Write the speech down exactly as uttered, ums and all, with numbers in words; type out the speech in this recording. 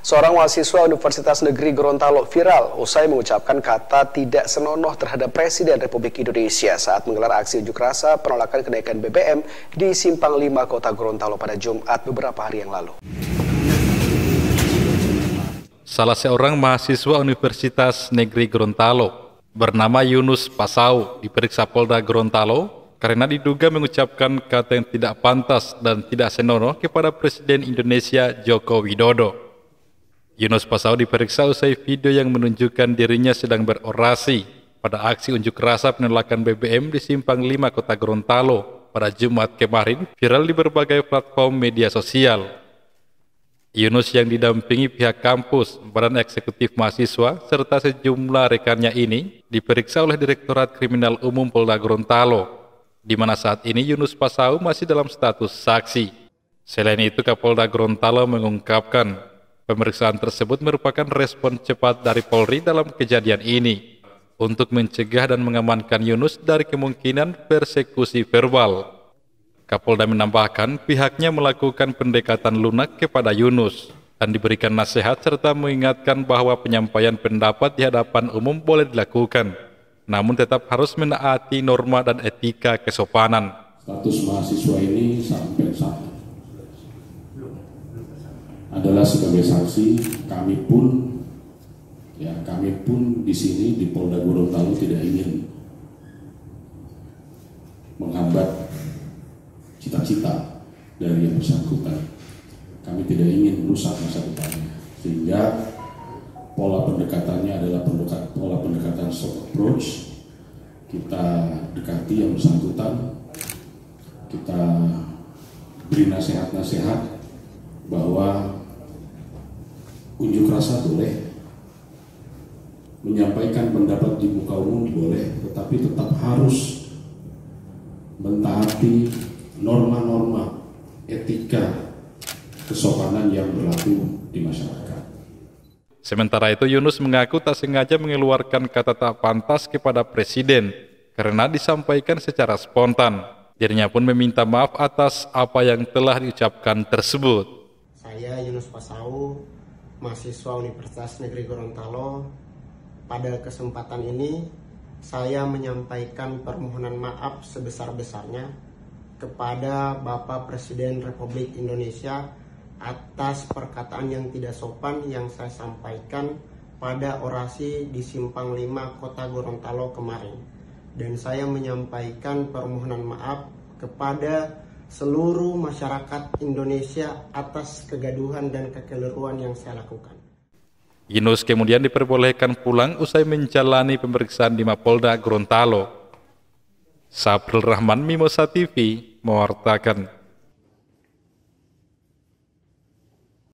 Seorang mahasiswa Universitas Negeri Gorontalo viral usai mengucapkan kata tidak senonoh terhadap Presiden Republik Indonesia saat menggelar aksi unjuk rasa penolakan kenaikan B B M di Simpang lima Kota Gorontalo pada Jumat beberapa hari yang lalu. Salah seorang mahasiswa Universitas Negeri Gorontalo bernama Yunus Pasau diperiksa Polda Gorontalo karena diduga mengucapkan kata yang tidak pantas dan tidak senonoh kepada Presiden Indonesia Joko Widodo. Yunus Pasau diperiksa usai video yang menunjukkan dirinya sedang berorasi pada aksi unjuk rasa penolakan B B M di Simpang lima Kota Gorontalo pada Jumat kemarin viral di berbagai platform media sosial. Yunus yang didampingi pihak kampus, Badan Eksekutif Mahasiswa, serta sejumlah rekannya ini diperiksa oleh Direktorat Kriminal Umum Polda Gorontalo, di mana saat ini Yunus Pasau masih dalam status saksi. Selain itu, Kapolda Gorontalo mengungkapkan pemeriksaan tersebut merupakan respon cepat dari Polri dalam kejadian ini untuk mencegah dan mengamankan Yunus dari kemungkinan persekusi verbal. Kapolda menambahkan pihaknya melakukan pendekatan lunak kepada Yunus dan diberikan nasihat serta mengingatkan bahwa penyampaian pendapat di hadapan umum boleh dilakukan, namun tetap harus menaati norma dan etika kesopanan. Status mahasiswa ini sampai saat adalah sebagai saksi. Kami pun, ya kami pun di sini di Polda Gorontalo tidak ingin menghambat cita-cita dari yang bersangkutan. Kami tidak ingin merusak masa depannya, sehingga pola pendekatannya adalah pendekat, pola pendekatan soft approach. Kita dekati yang bersangkutan, kita beri nasihat-nasihat bahwa unjuk rasa boleh, menyampaikan pendapat di muka umum boleh, tetapi tetap harus mentaati norma-norma etika kesopanan yang berlaku di masyarakat. Sementara itu, Yunus mengaku tak sengaja mengeluarkan kata tak pantas kepada Presiden karena disampaikan secara spontan. Dirinya pun meminta maaf atas apa yang telah diucapkan tersebut. Saya Yunus Pasau, mahasiswa Universitas Negeri Gorontalo. Pada kesempatan ini, saya menyampaikan permohonan maaf sebesar-besarnya kepada Bapak Presiden Republik Indonesia atas perkataan yang tidak sopan yang saya sampaikan pada orasi di Simpang lima Kota Gorontalo kemarin. Dan saya menyampaikan permohonan maaf kepada seluruh masyarakat Indonesia atas kegaduhan dan kekeliruan yang saya lakukan. Yunus kemudian diperbolehkan pulang usai menjalani pemeriksaan di Mapolda Gorontalo. Sabrul Rahman, Mimosa T V, mewartakan.